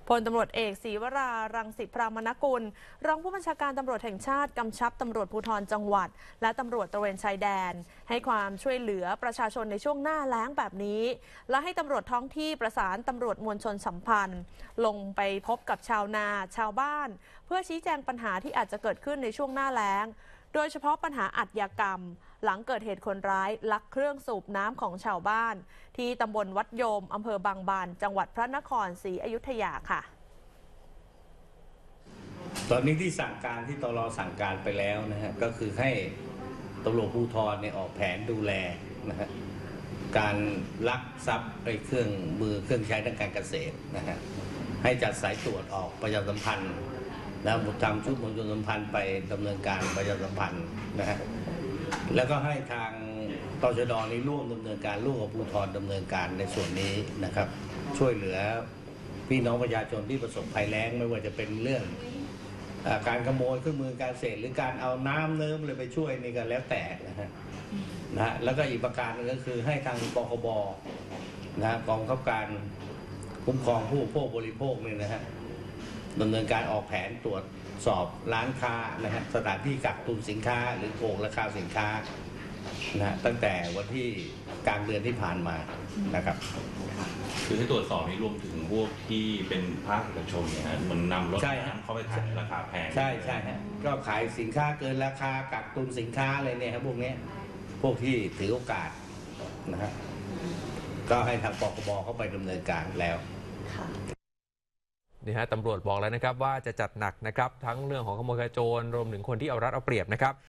พลตำรวจเอกศรีวรารังสิพรามนกุลรองผู้บัญชาการตำรวจแห่งชาติกำชับตำรวจภูธรจังหวัดและตำรวจตระเวนชายแดนให้ความช่วยเหลือประชาชนในช่วงหน้าแล้งแบบนี้และให้ตำรวจท้องที่ประสานตำรวจมวลชนสัมพันธ์ลงไปพบกับชาวนาชาวบ้านเพื่อชี้แจงปัญหาที่อาจจะเกิดขึ้นในช่วงหน้าแล้งโดยเฉพาะปัญหาอาชญากรรมหลังเกิดเหตุคนร้ายลักเครื่องสูบน้ำของชาวบ้านที่ตำบลวัดโยมอำเภอบางบานจังหวัดพระนครศรีอยุธยาค่ะตอนนี้ที่สั่งการที่ตร.สั่งการไปแล้วนะฮะก็คือให้ตำรวจภูธรเนี่ยออกแผนดูแลนะฮะการลักทรัพย์เครื่องมือเครื่องใช้ทางการเกษตรนะฮะให้จัดสายตรวจออกประชาสัมพันธ์แล้วทำชุดมวลชนสัมพันธ์ไปดำเนินการประชาสัมพันธ์นะฮะแล้วก็ให้ทางตชด.นี้ร่วมดำเนินการร่วมกับภูธรดำเนินการในส่วนนี้นะครับช่วยเหลือพี่น้องประชาชนที่ประสบภัยแล้งไม่ว่าจะเป็นเรื่องการขโมยเครื่องมือการเกษตรหรือการเอาน้ำเนิ้มเลยไปช่วยนี่ก็แล้วแต่นะฮะแล้วก็อีกประการนึงก็คือให้ทางปคบนะกองบังคับการคุ้มครองผู้บริโภคบริโภคเนี่ยนะฮะดำเนินการออกแผนตรวจสอบร้านค้านะฮะสถานที่กักตุนสินค้าหรือโกงราคาสินค้านะตั้งแต่วันที่กลางเดือนที่ผ่านมานะครับคือให้ตรวจสอบนี้รวมถึงพวกที่เป็นภาคเอกชนเนี่ยฮะมันนำรถน้ำเข้าไปขายราคาแพงใช่ฮะก็ขายสินค้าเกินราคากักตุนสินค้าอะไรเนี่ยครับพวกนี้พวกที่ถือโอกาสนะฮะก็ให้ทางปคบเข้าไปดำเนินการแล้วนี่ฮะตำรวจบอกแล้วนะครับว่าจะจัดหนักนะครับทั้งเรื่องของขโมยขโจรรวมถึงคนที่เอารัดเอาเปรียบนะครับ